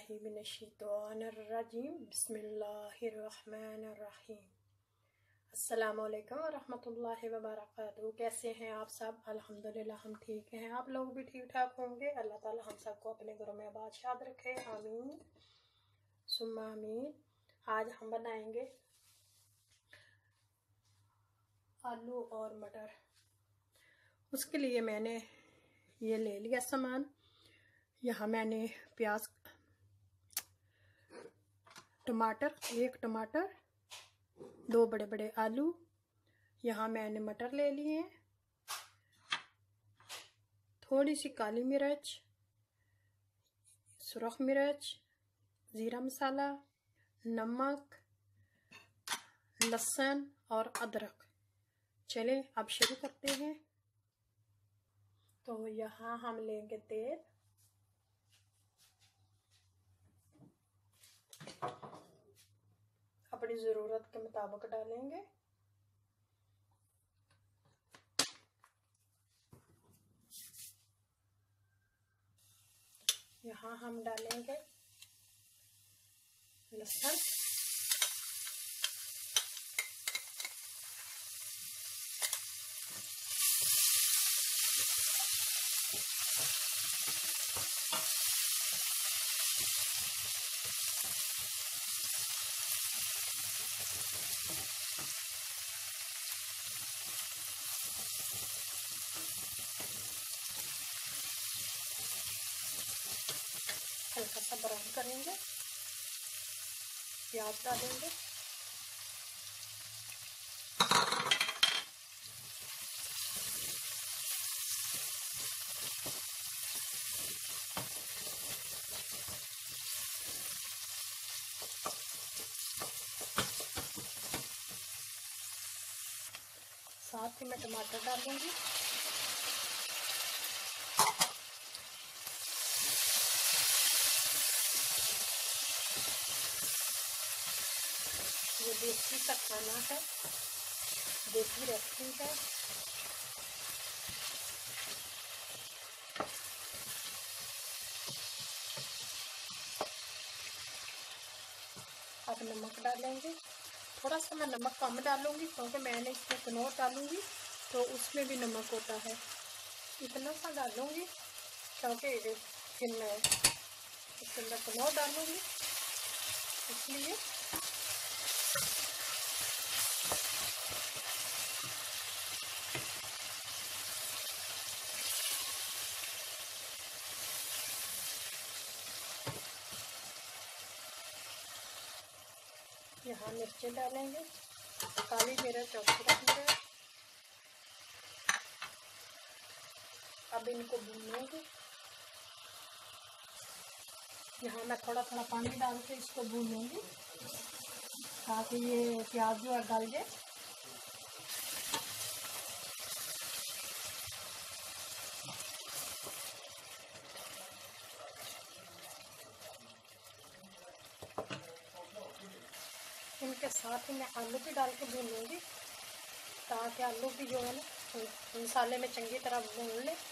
बिल्लाहि मिनश्शैतानिर्रजीम बिस्मिल्लाहिर्रहमानिर्रहीम। अस्सलामुअलैकुम वरहमतुल्लाहि वबरकातुहू। कैसे हैं आप सब? अल्हम्दुलिल्लाह हम ठीक हैं। आप लोग भी ठीक ठाक होंगे। अल्लाह ताला हम सबको अपने घरों में आबाद रखे, आमीन सुम्मा आमीन। आज हम बनाएंगे आलू और मटर। उसके लिए मैंने ये ले लिया सामान। यहाँ मैंने प्याज, टमाटर, एक टमाटर, 2 बड़े बड़े आलू, यहाँ मैंने मटर ले लिए हैं, थोड़ी सी काली मिर्च, सुरख मिर्च, ज़ीरा मसाला, नमक, लहसुन और अदरक। चलें अब शुरू करते हैं। तो यहाँ हम लेंगे तेल। अपनी ज़रूरत के मुताबिक डालेंगे। यहाँ हम डालेंगे लहसुन, हल्का सा ब्राउन करेंगे। प्याज डालेंगे, साथ ही मैं टमाटर डालूंगी। ये देसी का खाना है, देसी रेसिपी है। अब नमक डालेंगे। थोड़ा सा मैं नमक कम डालूंगी क्योंकि मैंने इसमें कनौर डालूंगी तो उसमें भी नमक होता है। इतना सा डालूंगी क्योंकि फिर मैं इसके अंदर कनौर डालूंगी, इसलिए। यहाँ मिर्चें डालेंगे, काली मिर्च और सुरख मिर्च। अब इनको भूनेंगे। यहाँ मैं थोड़ा थोड़ा पानी डाल के इसको भूनूंगी ताकि ये प्याज जो है गल जाए। इनके साथ ही मैं आलू भी डाल के भूनूंगी ताकि आलू भी जो है ना मसाले में चंगी तरह भून ले।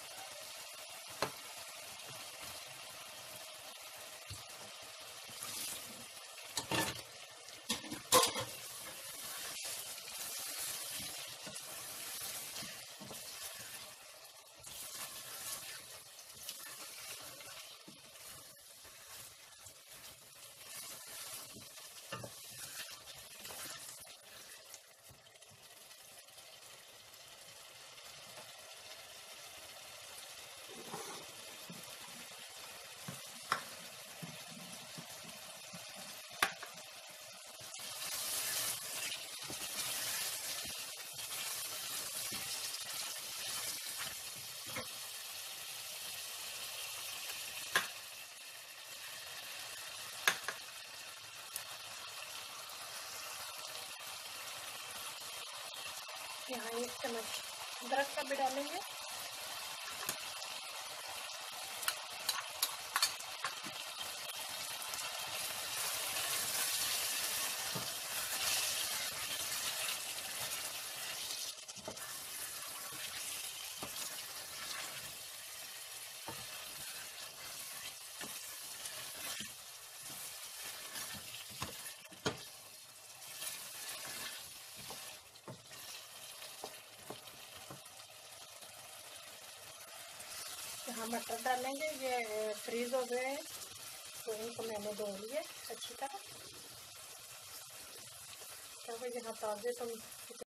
यहाँ 1 चम्मच अदरक का भी डालेंगे। यहाँ मटर डालेंगे। ये फ्रीज हो गए हैं तो इनको मैंने धो लिए अच्छी तरह, क्योंकि यहाँ ताज़े तो